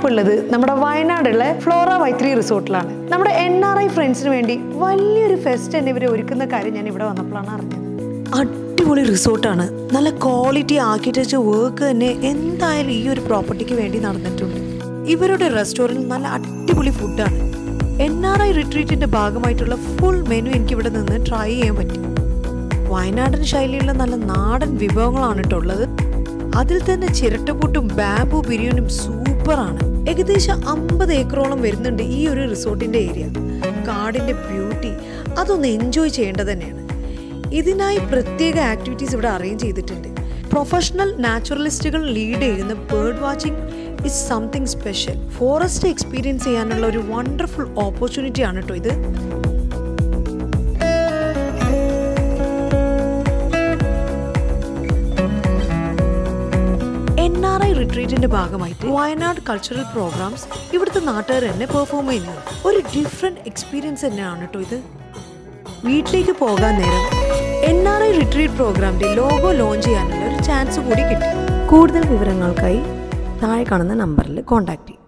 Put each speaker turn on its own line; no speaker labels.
ഞാനിപ്പോൾ ഉള്ളത് നമ്മുടെ വയനാടുള്ള ഫ്ലോറ വൈത്തിരി റിസോർട്ടിലാണ്. നമ്മുടെ NRI ഫ്രണ്ട്സിന് വേണ്ടി വലിയൊരു ഫെസ്റ്റ് തന്നെ ഇവർ ഒരുക്കുന്ന കാര്യം ഞാൻ ഇവിടെ വന്നപ്പോഴാണ് അറിഞ്ഞത്. അടിപൊളി റിസോർട്ടാണ്. നല്ല ക്വാളിറ്റി ആർക്കിടെക്ചർ വർക്ക് തന്നെ എന്തായാലും ഈ ഒരു പ്രോപ്പർട്ടിക്ക് വേണ്ടി നടന്നിട്ടുണ്ട്. ഇവരുടെ റെസ്റ്റോറൻറ്റ് നല്ല അടിപൊളി ഫുഡാണ്. NRI റിട്രീറ്റിൻ്റെ ഭാഗമായിട്ടുള്ള ഫുൾ മെനു എനിക്ക് ഇവിടെ നിന്ന് ട്രൈ ചെയ്യാൻ പറ്റി. വയനാടൻ ശൈലിയുള്ള നല്ല നാടൻ വിഭവങ്ങളാണ് കേട്ടുള്ളത്. അതിൽ തന്നെ ചിരട്ടപ്പൂട്ടും ബാംബു ബിരിയാണിയും സൂപ്പറാണ്. ഏകദേശം 50 ഏക്കറോളം വരുന്നുണ്ട് ഈ ഒരു റിസോർട്ടിൻ്റെ ഏരിയ. കാടിൻ്റെ ബ്യൂട്ടി അതൊന്ന് എൻജോയ് ചെയ്യേണ്ടത് തന്നെയാണ്. ഇതിനായി പ്രത്യേക ആക്ടിവിറ്റീസ് ഇവിടെ അറേഞ്ച് ചെയ്തിട്ടുണ്ട്. പ്രൊഫഷണൽ നാച്ചുറലിസ്റ്റുകൾ ലീഡ് ചെയ്യുന്ന bird watching is something special. Forest experience ചെയ്യാനുള്ള ഒരു വണ്ടർഫുൾ ഓപ്പർച്യൂണിറ്റി ആണ് കേട്ടോ ഇത്. NRI റിട്രീറ്റിന്റെ ഭാഗമായിട്ട് വയനാട് കൾച്ചറൽ പ്രോഗ്രാംസ് ഇവിടുത്തെ നാട്ടുകാർ തന്നെ പെർഫോം ചെയ്യുന്നത് ഒരു ഡിഫറെന്റ് എക്സ്പീരിയൻസ് തന്നെയാണ് കേട്ടോ ഇത്. വീട്ടിലേക്ക് പോകാൻ നേരം NRI റിട്രീറ്റ് പ്രോഗ്രാമിന്റെ ലോഗോ ലോഞ്ച് ചെയ്യാനുള്ള ഒരു ചാൻസ് കൂടി കിട്ടി. കൂടുതൽ വിവരങ്ങൾക്കായി താഴെ കാണുന്ന നമ്പറിൽ കോൺടാക്ട് ചെയ്യും.